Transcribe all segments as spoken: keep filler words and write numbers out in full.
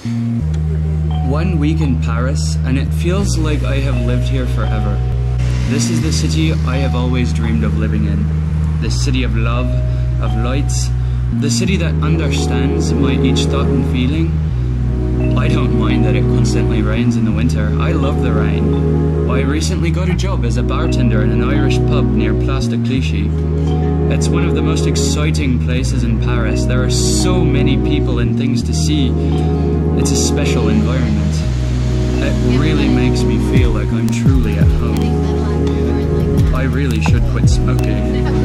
One week in Paris, and it feels like I have lived here forever. This is the city I have always dreamed of living in. The city of love, of lights, the city that understands my each thought and feeling. I don't mind that it constantly rains in the winter. I love the rain. I recently got a job as a bartender in an Irish pub near Place de Clichy. It's one of the most exciting places in Paris. There are so many people and things to see. It's a special environment. It really makes me feel like I'm truly at home. I really should quit smoking.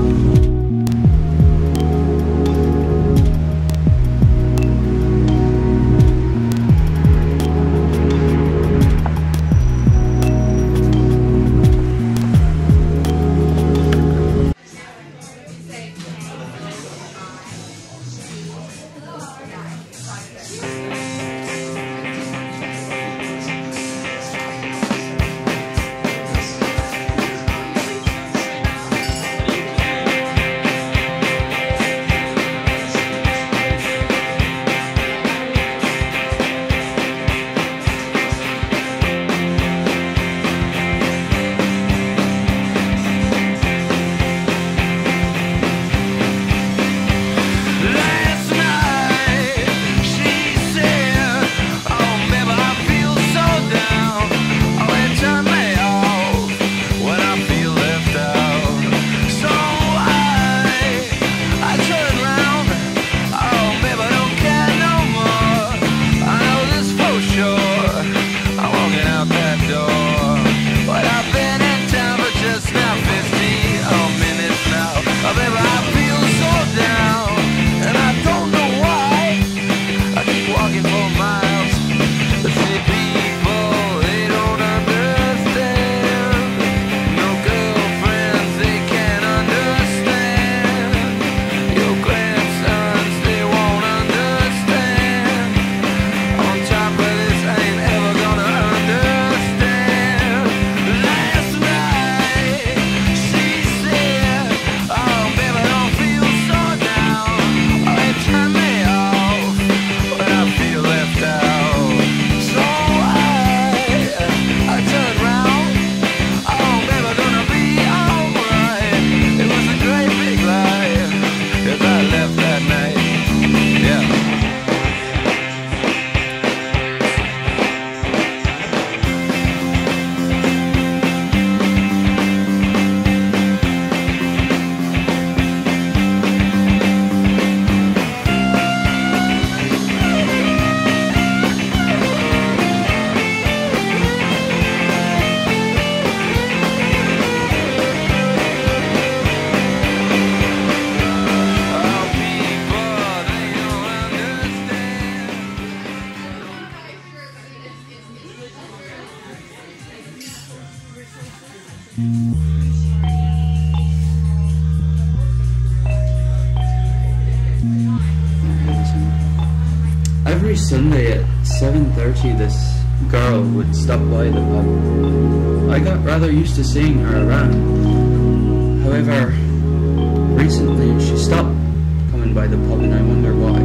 Every Sunday at seven thirty this girl would stop by the pub. I got rather used to seeing her around. However, recently she stopped coming by the pub and I wonder why.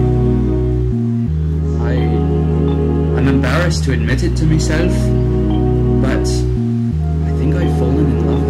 I, I'm embarrassed to admit it to myself, but I think I've fallen in love with her.